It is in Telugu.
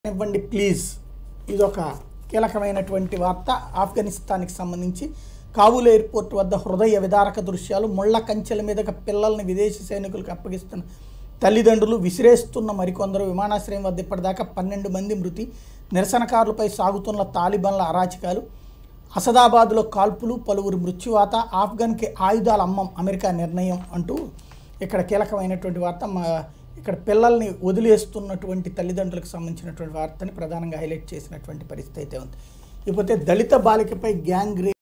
ఇవ్వండి ప్లీజ్. ఇదొక కీలకమైనటువంటి వార్త. ఆఫ్ఘనిస్తాన్కి సంబంధించి కాబూల్ ఎయిర్పోర్ట్ వద్ద హృదయ విదారక దృశ్యాలు. ముళ్ల కంచెల మీదగా పిల్లల్ని విదేశీ సైనికులకు అప్పగిస్తున్న తల్లిదండ్రులు, విసిరేస్తున్న మరికొందరు. విమానాశ్రయం వద్ద ఇప్పటిదాకా 12 మంది మృతి. నిరసనకారులపై సాగుతున్న తాలిబాన్ల అరాచకాలు. అసదాబాద్లో కాల్పులు, పలువురు మృత్యువాత. ఆఫ్ఘన్కి ఆయుధాల అమ్మం అమెరికా నిర్ణయం అంటూ ఇక్కడ కీలకమైనటువంటి వార్త. ఇక్కడ పిల్లల్ని వదిలేస్తున్నటువంటి తల్లిదండ్రులకు సంబంధించినటువంటి వార్తని ప్రధానంగా హైలైట్ చేసినటువంటి పరిస్థితి అయితే ఉంది. ఇకపోతే దళిత బాలికపై గ్యాంగ్ రేప్